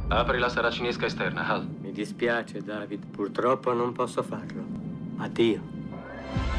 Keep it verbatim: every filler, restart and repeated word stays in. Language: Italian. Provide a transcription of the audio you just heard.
Apri la saracinesca esterna, Hal. Mi dispiace, David. Purtroppo non posso farlo. Addio.